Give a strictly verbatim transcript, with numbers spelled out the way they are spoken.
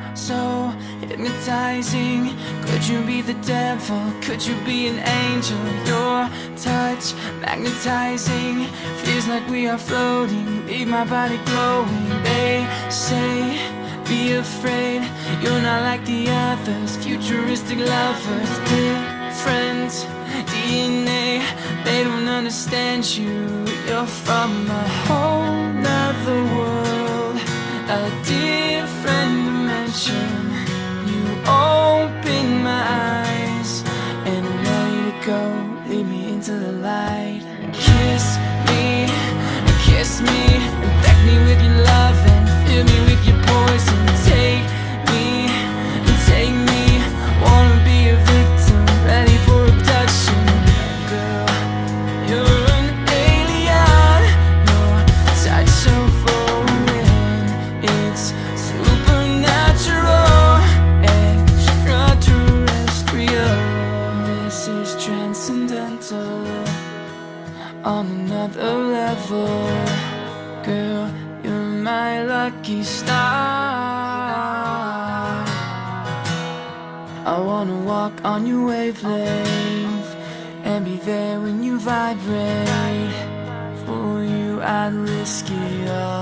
so hypnotizing. Could you be the devil? Could you be an angel? Your touch magnetizing. Feels like we are floating, leave my body glowing. They say be afraid, you're not like the others. Futuristic lovers, different D N A. They don't understand you, you're from a whole nother world, a different dimension. You open my eyes, and I'm ready to go. Lead me into the light. Kiss me, kiss me, infect me with your love and fill me with your poison. Take me, take me, wanna be a victim, ready for abduction. Girl, you're an alien, your touch so foreign. It's supernatural, extraterrestrial. This is transcendental, on another level. Girl, you're my lucky star. I wanna walk on your wavelength and be there when you vibrate. For you I'd risk it all.